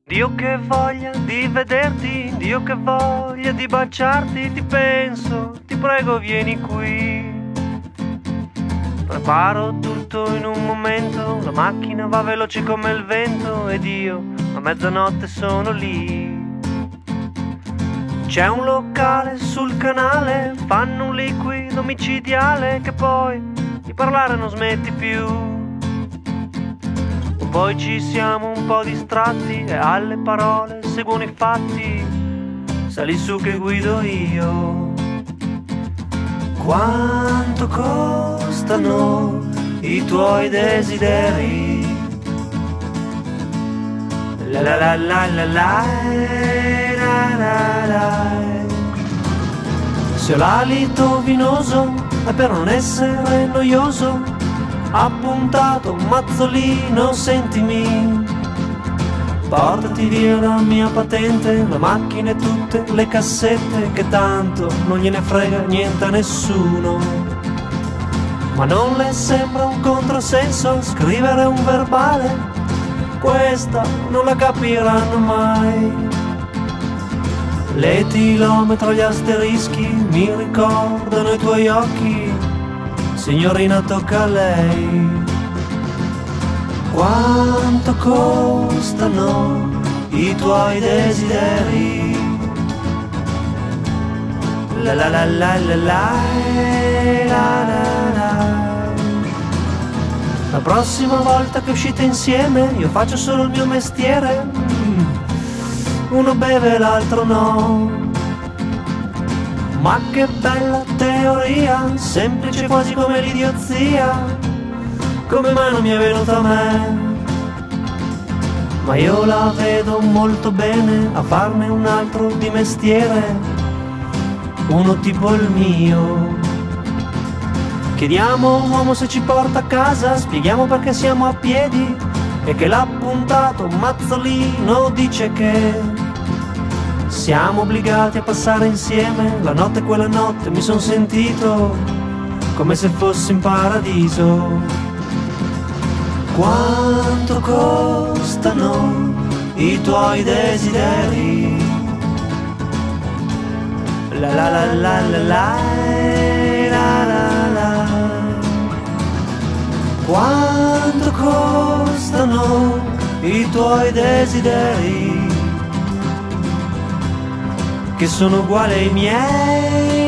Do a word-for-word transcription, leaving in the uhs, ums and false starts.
Dio che voglia di vederti, Dio che voglia di baciarti, ti penso, ti prego vieni qui. Preparo tutto in un momento, la macchina va veloce come il vento ed io a mezzanotte sono lì. C'è un locale sul canale, fanno un liquido micidiale che poi di parlare non smetti più. Poi ci siamo un po' distratti e alle parole seguono i fatti. Sali su che guido io. Quanto costano i tuoi desideri? La la la la la la la la la. Se ho l'alito vinoso è per non essere noioso. Appuntato un mazzolino, sentimi, portati via la mia patente, la macchina e tutte le cassette, che tanto non gliene frega niente a nessuno. Ma non le sembra un controsenso scrivere un verbale? Questa non la capiranno mai. L'etilometro, gli asterischi mi ricordano i tuoi occhi. Signorina, tocca a lei. Quanto costano i tuoi desideri? La la la la la la la la la. La prossima volta che uscite insieme io faccio solo il mio mestiere. Uno beve, l'altro no. Ma che bella teoria, semplice quasi come l'idiozia. Come mai non mi è venuta a me? Ma io la vedo molto bene a farne un altro di mestiere, uno tipo il mio. Chiediamo a un uomo se ci porta a casa, spieghiamo perché siamo a piedi e che l'appuntato mazzolino dice che siamo obbligati a passare insieme la notte, quella notte mi son sentito come se fossi in paradiso. Quanto costano i tuoi desideri? La la la la la la la la la. Quanto costano i tuoi desideri? Che sono uguali ai miei.